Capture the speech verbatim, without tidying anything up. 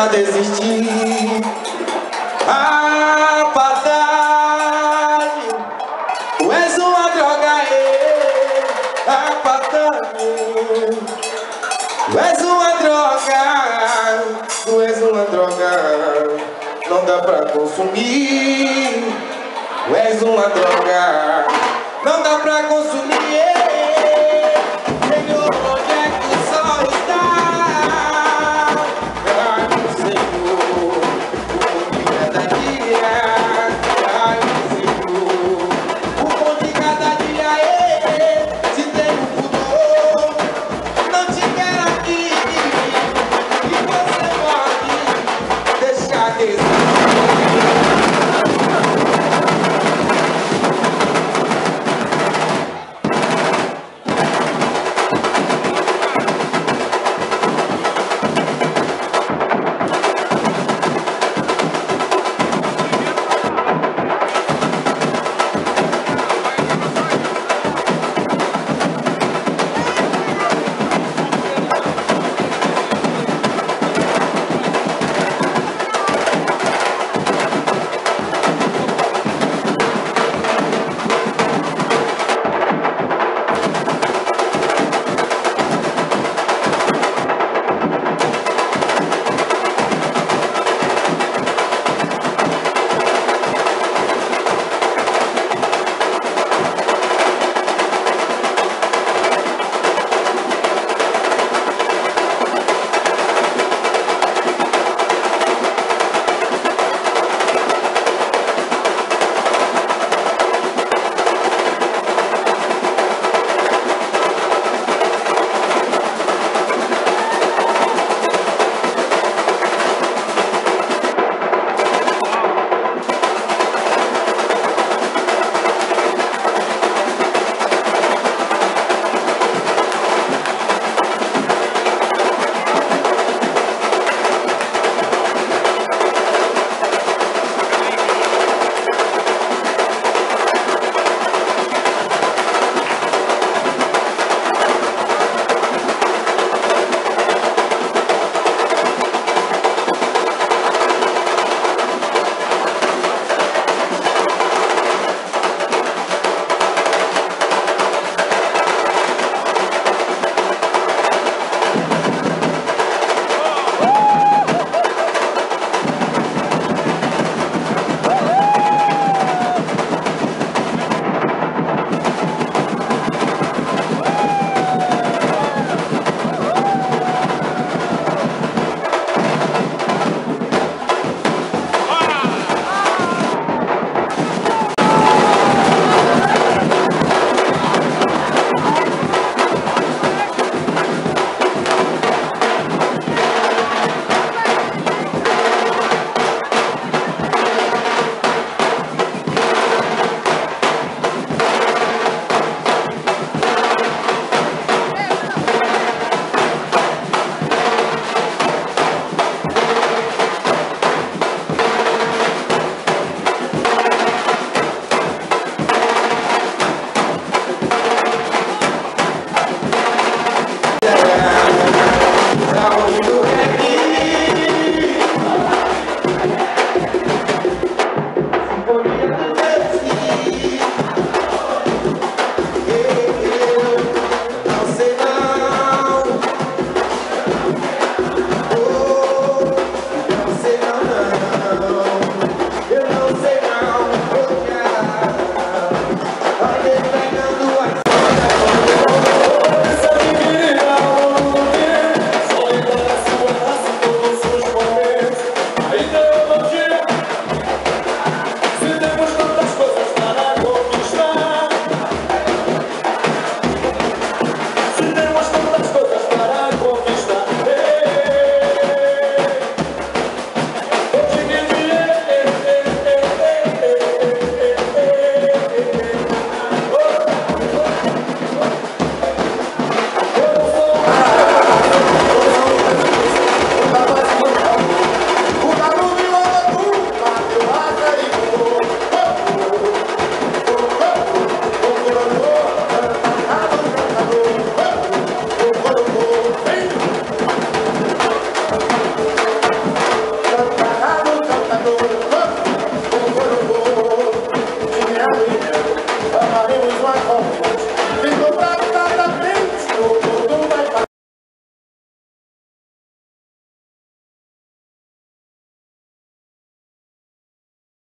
pra desistir. A patane, tu és uma droga, é. A patane, tu és uma droga, tu és uma droga, não dá pra consumir. Tu és uma droga, não dá pra consumir. Senhor, onde é que o sol está? Ai, Senhor, o pão de cada dia. Ai, Senhor, o pão de cada dia. Ei, se tem um pudor, não te quero aqui. E você pode deixar de existir. How you